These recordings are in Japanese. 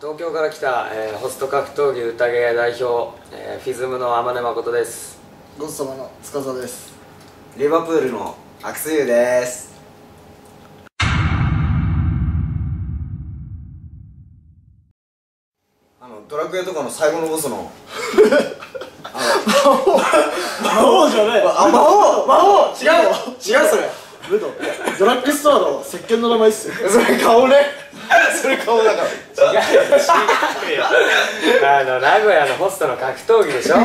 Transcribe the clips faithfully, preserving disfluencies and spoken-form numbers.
東京から来た、えー、ホスト格闘技宴代表、えー、フィズムの天音誠です。 ゴッド様の司です。 リバプールのアクスユです。あのドラクエとかの最後のボスの魔王じゃない。 あ、魔王魔王違う違うそれルドドラッグストアの石鹸の名前っすよ。 それ顔ねそれ顔だから違う違うよあの名古屋のホストの格闘技でしょ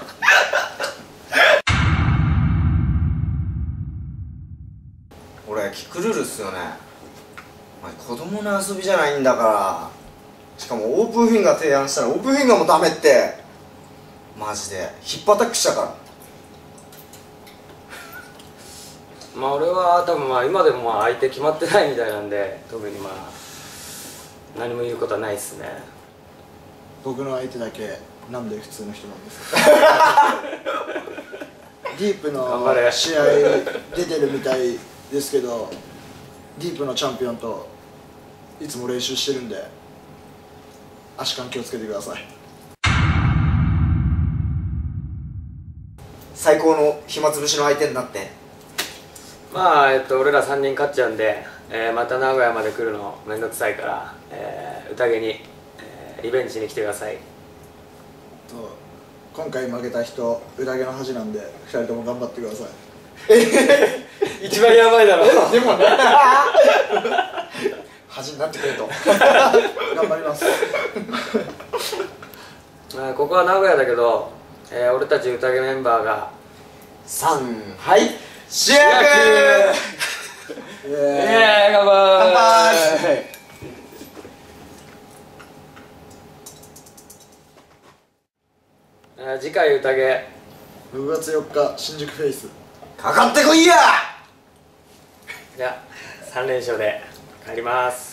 俺キクルルっすよね。お前子供の遊びじゃないんだから。しかもオープンフィンガー提案したらオープンフィンガーもダメって。マジでヒップアタックしたから。 まあ俺は多分まあ今でもまあ相手決まってないみたいなんで、特にまあ何も言うことはないっすね。 僕の相手だけなんで普通の人なんですかディープの試合出てるみたいですけど、ディープのチャンピオンといつも練習してるんで足感気をつけてください。 最高の暇つぶしの相手になって。 まあえっと俺らさんにん勝っちゃうんで、えー、また名古屋まで来るのめんどくさいから、えー、宴に、えー、リベンジに来てください。 と今回負けた人宴の恥なんでふたりとも頑張ってください。 一番やばいだろでもね恥になってくれと頑張りますあここは名古屋だけど、えー、俺たち宴メンバーがさんはい主役イエーイ、 イエーイ、乾杯。 乾杯。 えー、次回宴ろくがつよっか新宿フェイスかかってこいや。 じゃあさん連勝で帰ります。